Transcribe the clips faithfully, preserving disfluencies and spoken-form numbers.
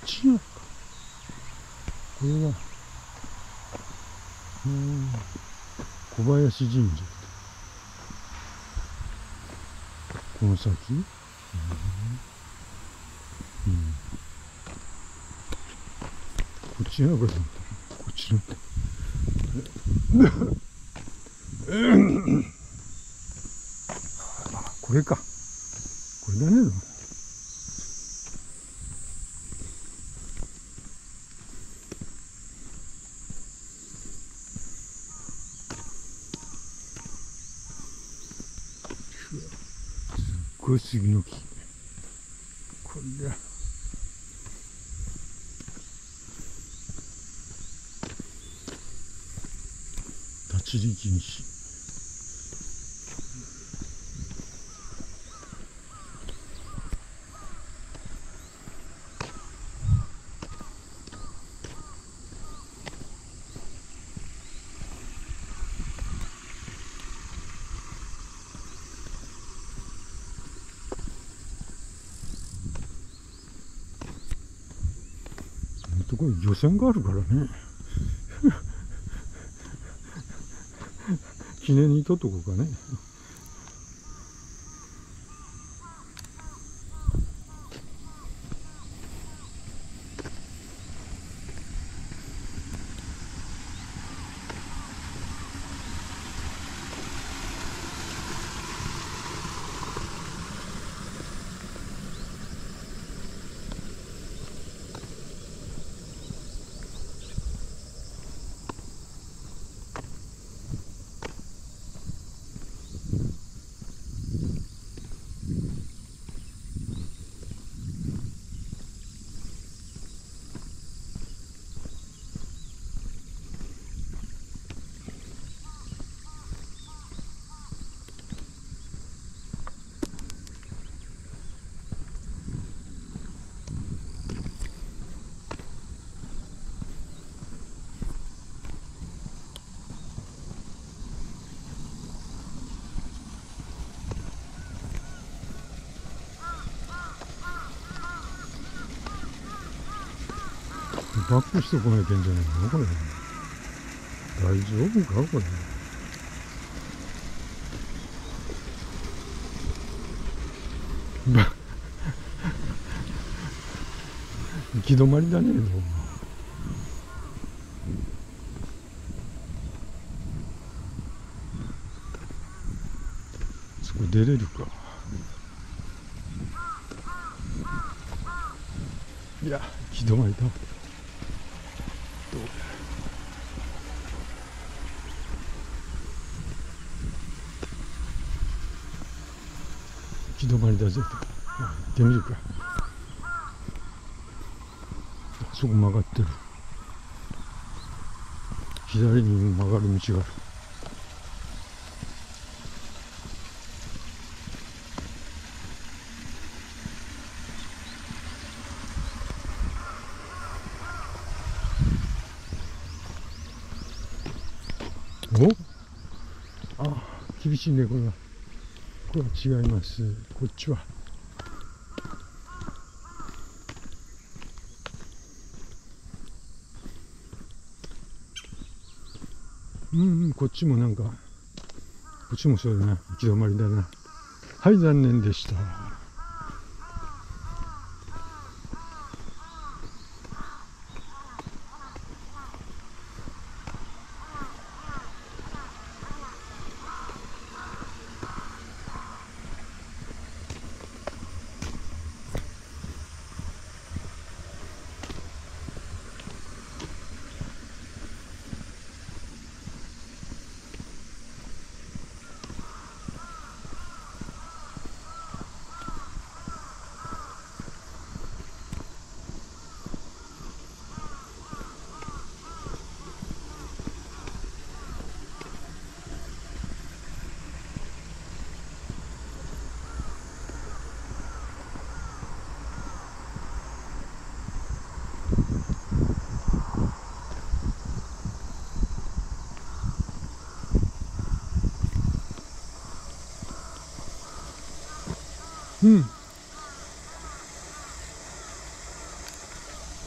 ちなのか。これはうん小林神社。この先、うんうん、こっちがこれ、こっちのこれか、これだね。すっごい杉の木、これだ。立ち入り禁止。これ漁船があるからね記念に撮っとこうかね。バックしてこないけんじゃないのこれ。大丈夫かこれ。行き止まりだね。どうもそこ出れるか。いや行き止まりだ。行き止まりだぜと。行ってみるか。あそこ曲がってる。左に曲がる道がある。おあ厳しいねこれは。これは違います。こっちはうんうん、こっちもなんかこっちもそうだな。行き止まりだな。はい、残念でした。うん。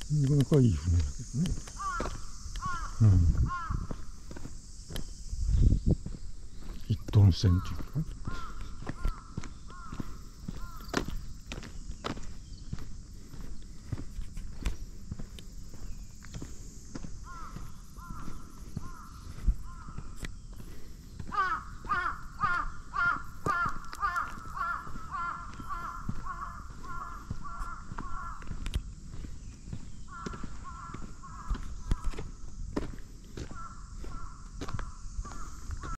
なかなかいい船だけどね。うん。一トン船っていうか。